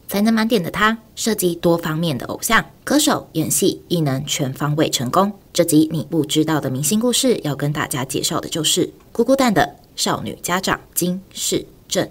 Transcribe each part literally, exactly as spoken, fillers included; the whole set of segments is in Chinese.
才能满点的她，涉及多方面的偶像、歌手、演戏、艺能全方位成功。这集你不知道的明星故事，要跟大家介绍的就是咕咕蛋的少女家长金世正。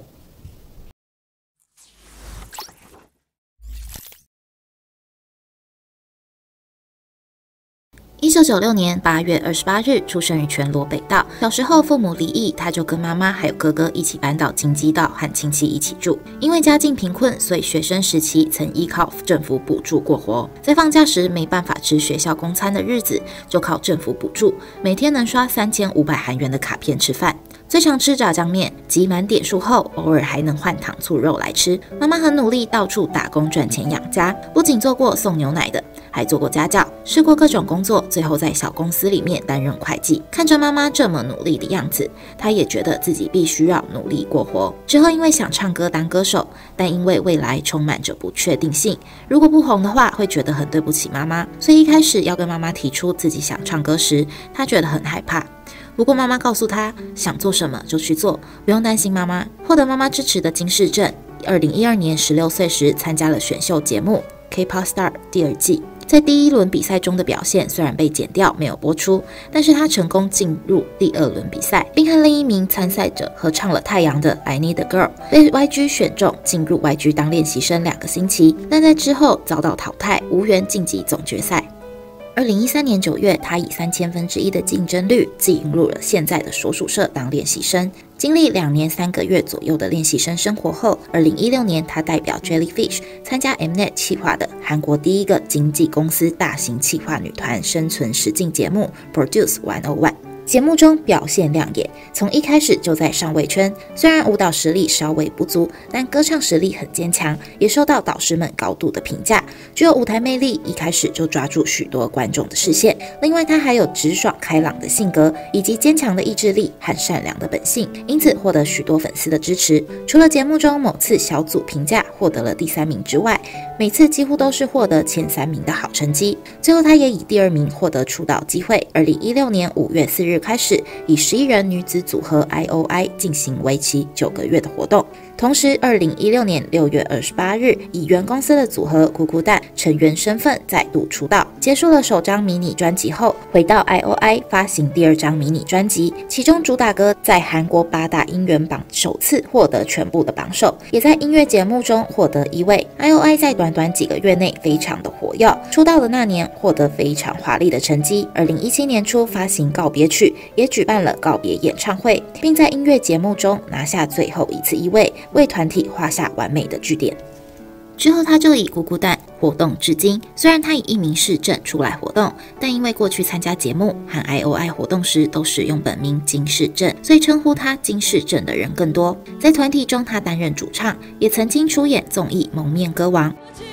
一九九六年八月二十八日出生于全罗北道。小时候父母离异，他就跟妈妈还有哥哥一起搬到京畿道和亲戚一起住。因为家境贫困，所以学生时期曾依靠政府补助过活。在放假时没办法吃学校公餐的日子，就靠政府补助，每天能刷三千五百韩元的卡片吃饭。最常吃炸酱面，集满点数后，偶尔还能换糖醋肉来吃。妈妈很努力，到处打工赚钱养家，不仅做过送牛奶的，还做过家教，试过各种工作，最后在小公司里面担任会计。看着妈妈这么努力的样子，她也觉得自己必须要努力过活。之后因为想唱歌当歌手，但因为未来充满着不确定性，如果不红的话，会觉得很对不起妈妈，所以一开始要跟妈妈提出自己想唱歌时，她觉得很害怕。不过妈妈告诉他，想做什么就去做，不用担心妈妈。获得妈妈支持的金世正，二零一二年十六岁时参加了选秀节目 K-pop Star 第二季。在第一轮比赛中的表现虽然被剪掉没有播出，但是他成功进入第二轮比赛，并和另一名参赛者合唱了太阳的 I Need a Girl， 被 Y G 选中进入 Y G 当练习生两个星期，但在之后遭到淘汰，无缘晋级总决赛。二零一三年九月，他以三千分之一的竞争率进入了现在的所属社当练习生。经历两年三个月左右的练习生生活后，二零一六年他代表 Jellyfish 参加 Mnet 企划的韩国第一个经纪公司大型企划女团生存实境节目 Produce 一零一。节目中表现亮眼，从一开始就在上位圈。虽然舞蹈实力稍微不足，但歌唱实力很坚强，也受到导师们高度的评价。具有舞台魅力，一开始就抓住许多观众的视线。另外，他还有直爽开朗的性格，以及坚强的意志力和善良的本性，因此获得许多粉丝的支持。除了节目中某次小组评价获得了第三名之外，每次几乎都是获得前三名的好成绩。最后，他也以第二名获得出道机会。二零一六年五月四日开始，以十一人女子组合 I O I 进行为期九个月的活动。同时，二零一六年六月二十八日，以原公司的组合咕咕蛋成员身份再度出道。结束了首张迷你专辑后，回到 I O I 发行第二张迷你专辑，其中主打歌在韩国八大音源榜首次获得全部的榜首，也在音乐节目中获得一位。I O I 在短短几个月内非常的活跃，出道的那年获得非常华丽的成绩。二零一七年初发行告别曲，也举办了告别演唱会，并在音乐节目中拿下最后一次一位，为团体画下完美的句点。之后他就以咕咕蛋活动至今。虽然他以一名世正出来活动，但因为过去参加节目和 I O I 活动时都使用本名金世正，所以称呼他金世正的人更多。在团体中，他担任主唱，也曾经出演综艺《蒙面歌王》。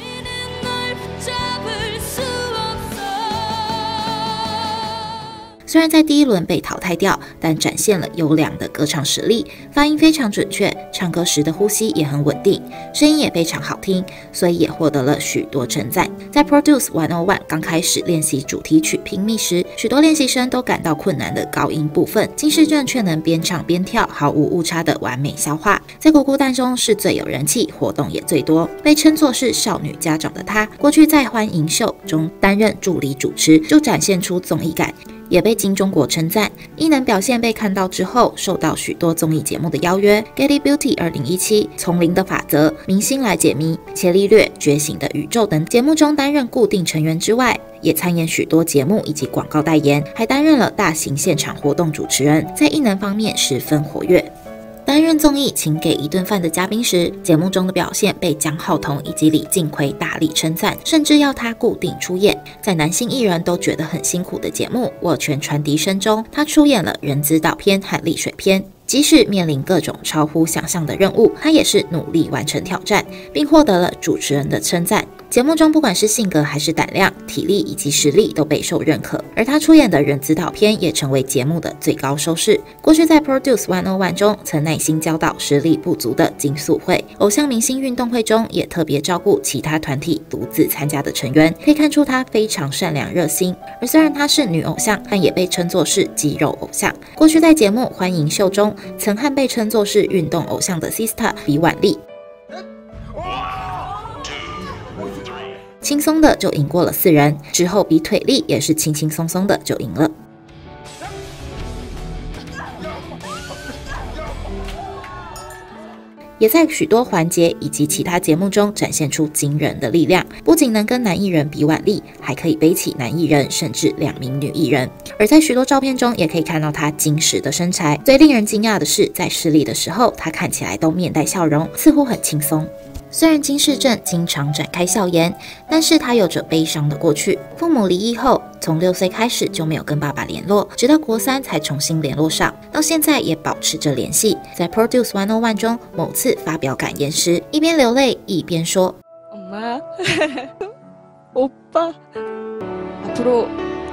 虽然在第一轮被淘汰掉，但展现了优良的歌唱实力，发音非常准确，唱歌时的呼吸也很稳定，声音也非常好听，所以也获得了许多称赞。在 Produce 一零一刚开始练习主题曲《拼命》时，许多练习生都感到困难的高音部分，金世正却能边唱边跳，毫无误差的完美消化。在咕咕蛋中是最有人气，活动也最多，被称作是少女家长的他，过去在欢迎秀中担任助理主持，就展现出综艺感。也被金钟国称赞，艺能表现被看到之后，受到许多综艺节目的邀约。Getty Beauty 二零一七、丛林的法则、明星来解谜、伽利略、觉醒的宇宙等节目中担任固定成员之外，也参演许多节目以及广告代言，还担任了大型现场活动主持人，在艺能方面十分活跃。担任综艺《请给一顿饭》的嘉宾时，节目中的表现被姜浩彤以及李靖奎大力称赞，甚至要他固定出演。在男性艺人都觉得很辛苦的节目《我权传笛声》中，他出演了人资导篇和丽水篇。即使面临各种超乎想象的任务，他也是努力完成挑战，并获得了主持人的称赞。节目中不管是性格还是胆量、体力以及实力都备受认可，而他出演的人资导片也成为节目的最高收视。过去在 Produce 一零一中曾耐心教导实力不足的金素慧，偶像明星运动会中也特别照顾其他团体独自参加的成员，可以看出他非常善良热心。而虽然她是女偶像，但也被称作是肌肉偶像。过去在节目欢迎秀中曾和被称作是运动偶像的 Sister 比婉丽轻松的就赢过了四人，之后比腿力也是轻轻松松的就赢了。也在许多环节以及其他节目中展现出惊人的力量，不仅能跟男艺人比腕力，还可以背起男艺人甚至两名女艺人。而在许多照片中也可以看到她精实的身材。最令人惊讶的是，在失利的时候，她看起来都面带笑容，似乎很轻松。虽然金世正经常展开笑颜，但是他有着悲伤的过去。父母离异后，从六岁开始就没有跟爸爸联络，直到国三才重新联络上，到现在也保持着联系。在 Produce one oh one中，某次发表感言时，一边流泪一边说：“ 엄마, 오빠, 앞으로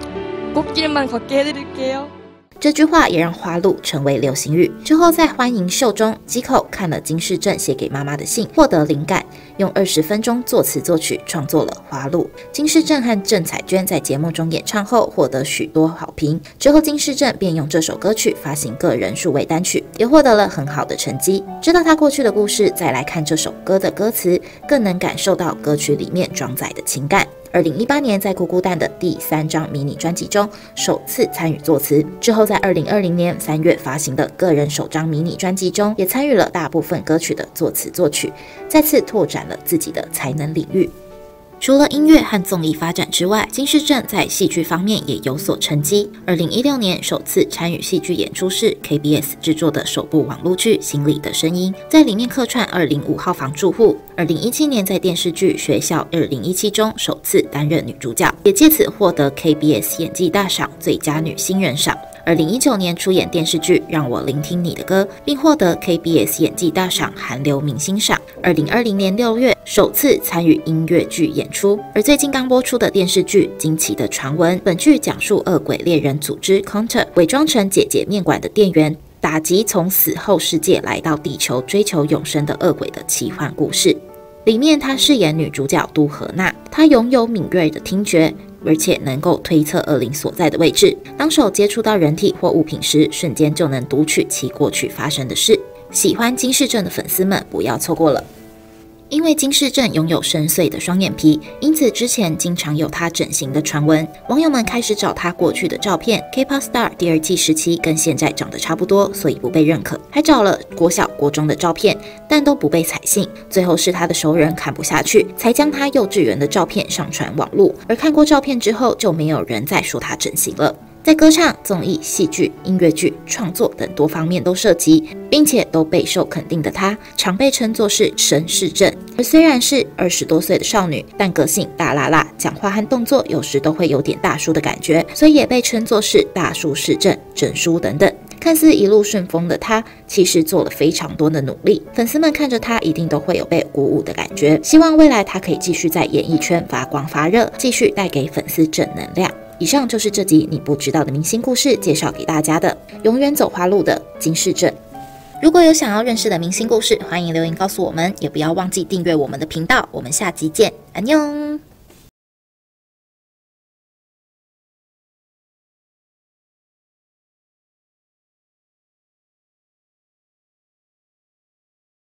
꽃길만 걷게 해드릴게요。” 这句话也让花路成为流行语。之后在欢迎秀中，吉口看了金世正写给妈妈的信，获得灵感，用二十分钟作词作曲创作了花路。金世正和郑彩娟在节目中演唱后，获得许多好评。之后金世正便用这首歌曲发行个人数位单曲，也获得了很好的成绩。知道他过去的故事，再来看这首歌的歌词，更能感受到歌曲里面装载的情感。二零一八年在咕咕蛋的第三张迷你专辑中首次参与作词，之后在二零二零年三月发行的个人首张迷你专辑中也参与了大部分歌曲的作词作曲，再次拓展了自己的才能领域。除了音乐和综艺发展之外，金世正在戏剧方面也有所成绩。二零一六年首次参与戏剧演出是 K B S 制作的首部网络剧《心里的声音》，在里面客串二零五号房住户。二零一七年在电视剧《学校二零一七》中首次担任女主角，也借此获得 K B S 演技大赏最佳女新人赏。二零一九年出演电视剧《让我聆听你的歌》，并获得 K B S 演技大赏韩流明星赏。二零二零年六月首次参与音乐剧演出，而最近刚播出的电视剧《惊奇的传闻》，本剧讲述恶鬼猎人组织 Counter 伪装成姐姐面馆的店员，打击从死后世界来到地球追求永生的恶鬼的奇幻故事。里面她饰演女主角都荷娜，她拥有敏锐的听觉，而且能够推测恶灵所在的位置。当手接触到人体或物品时，瞬间就能读取其过去发生的事。喜欢金世正的粉丝们不要错过了。因为金世正拥有深邃的双眼皮，因此之前经常有他整形的传闻。网友们开始找他过去的照片 ，K-pop Star 第二季时期跟现在长得差不多，所以不被认可。还找了国小、国中的照片，但都不被采信。最后是他的熟人看不下去，才将他幼稚园的照片上传网络。而看过照片之后，就没有人再说他整形了。在歌唱、综艺、戏剧、音乐剧、创作等多方面都涉及，并且都备受肯定的她，常被称作是神世正。而虽然是二十多岁的少女，但个性大辣辣，讲话和动作有时都会有点大叔的感觉，所以也被称作是大叔世正、正叔等等。看似一路顺风的她，其实做了非常多的努力。粉丝们看着她，一定都会有被鼓舞的感觉。希望未来她可以继续在演艺圈发光发热，继续带给粉丝正能量。以上就是这集你不知道的明星故事介绍给大家的，永远走花路的金世正。如果有想要认识的明星故事，欢迎留言告诉我们，也不要忘记订阅我们的频道。我们下集见，安妞。